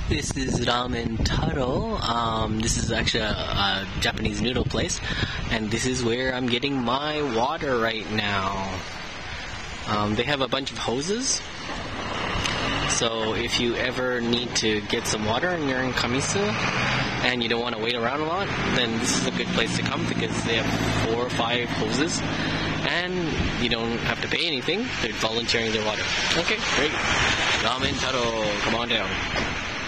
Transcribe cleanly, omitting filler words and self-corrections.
This is Ramentaro. This is actually a Japanese noodle place, and this is where I'm getting my water right now. They have a bunch of hoses, so if you ever need to get some water and you're in Kamisu and you don't want to wait around a lot, then this is a good place to come because they have 4 or 5 hoses and you don't have to pay anything. They're volunteering their water. Okay, great. Ramentaro, come on down.